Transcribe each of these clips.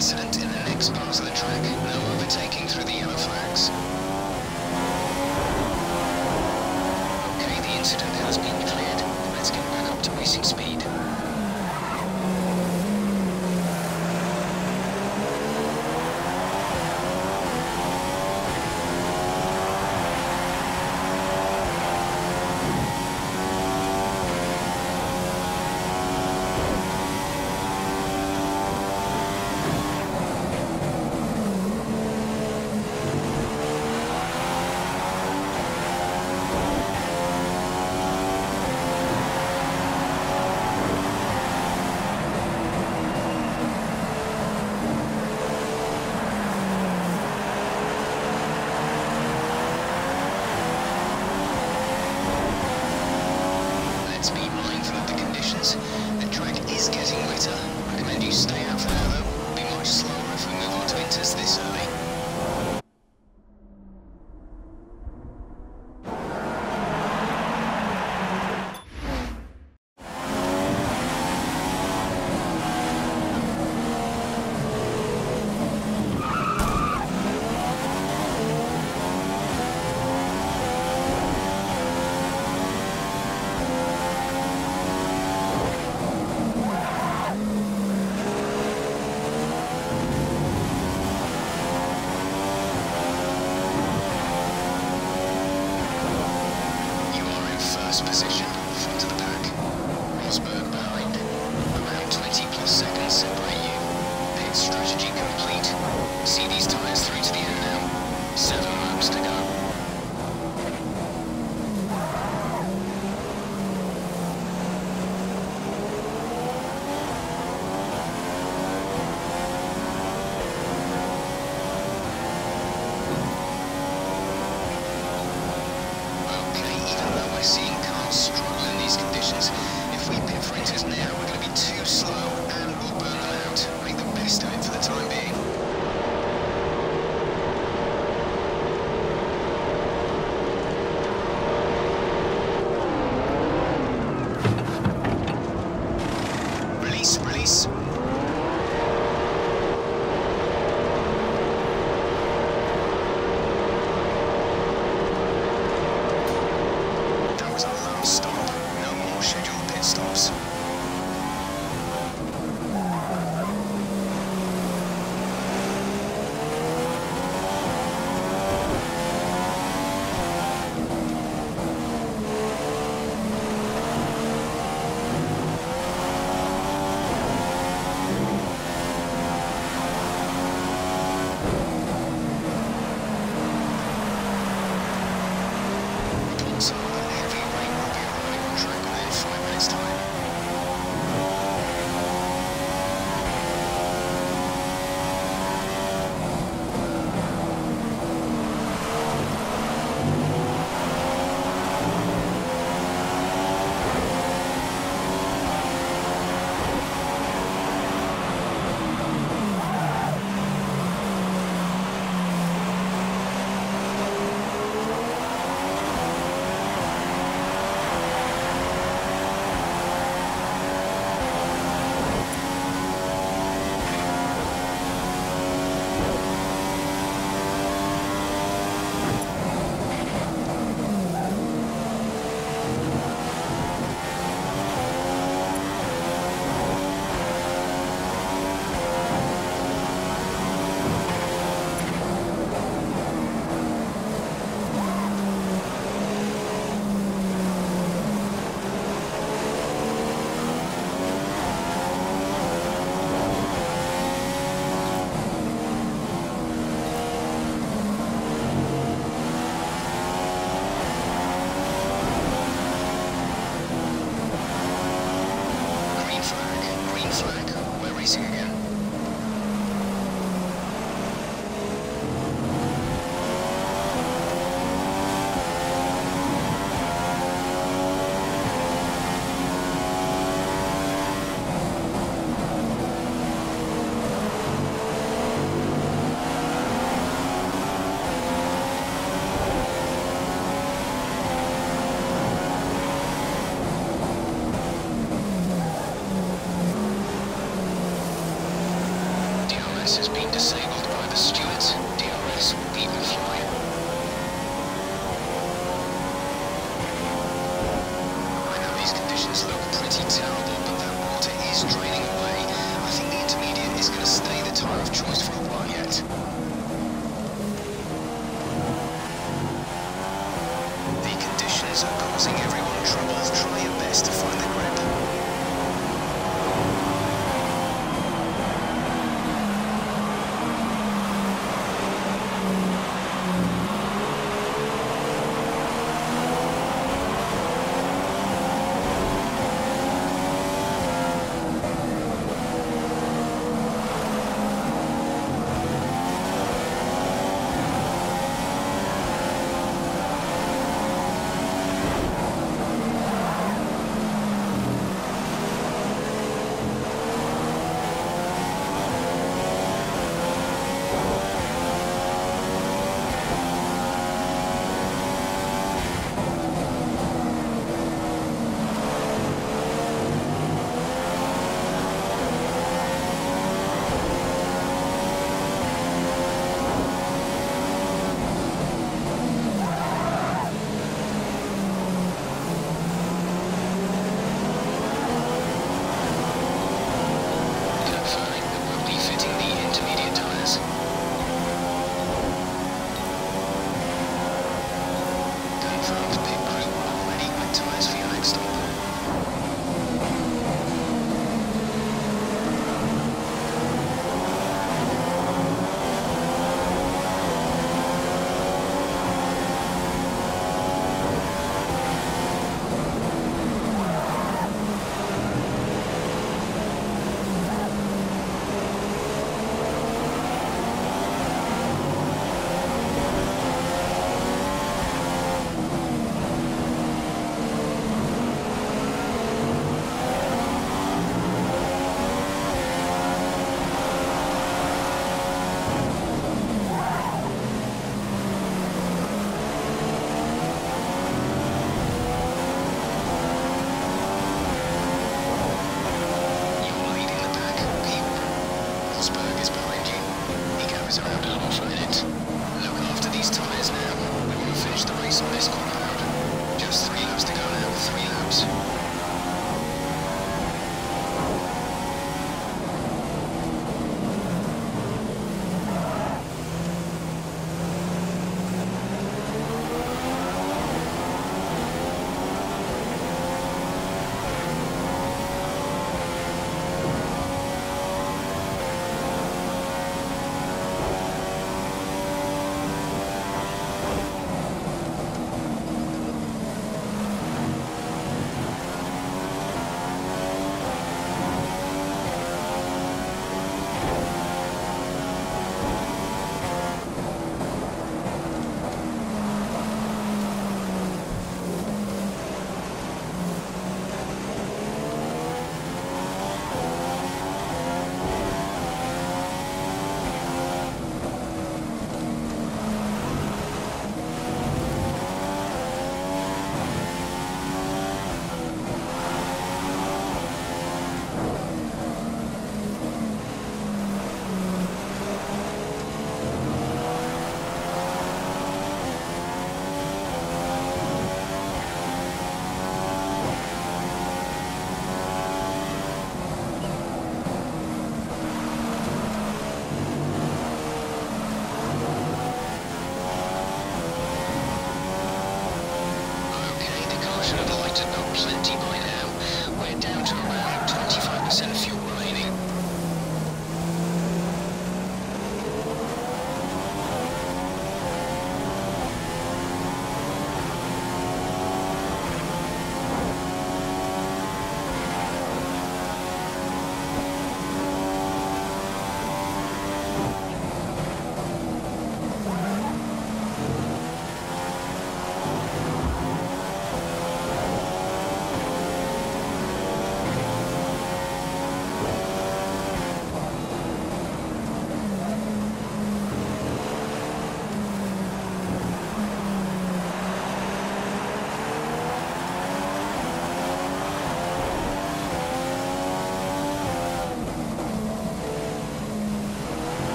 incident in the next part of the track. No overtaking through the yellow flags. Okay, the incident has been cleared. Let's get back up to racing speed. The track is getting wetter. I recommend you stay out for now though. It'll be much slower if we move on to inters this early. Position, front of the pack. Rosberg behind. Around 20 plus seconds separate you. Pit strategy complete. See these tyres through to the end now. 7 laps to go. Seeing cars struggle in these conditions. If we pit for inters now, we're going to be too slow and we'll burn them out. Make the best of it for the time being. Release, release. Stop. No more scheduled pit stops. tyres are causing everyone trouble, try your best to find the grip.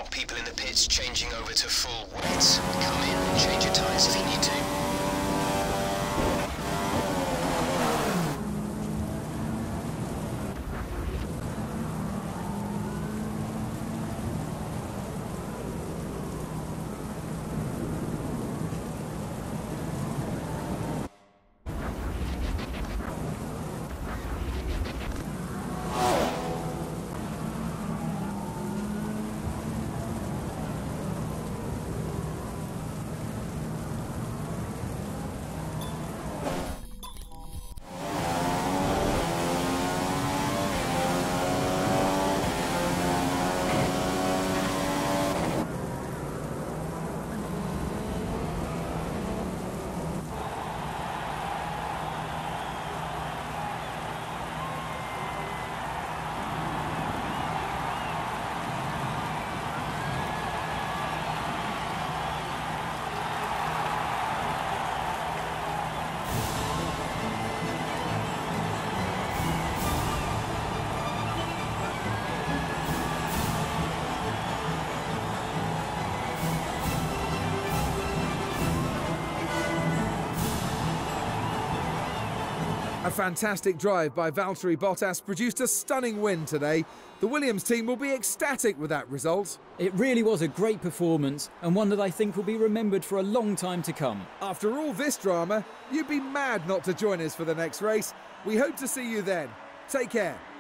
got people in the pits changing over to full wet. Come in and change your tyres if you need to. A fantastic drive by Valtteri Bottas produced a stunning win today. The Williams team will be ecstatic with that result. It really was a great performance and one that I think will be remembered for a long time to come. After all this drama, you'd be mad not to join us for the next race. We hope to see you then. Take care.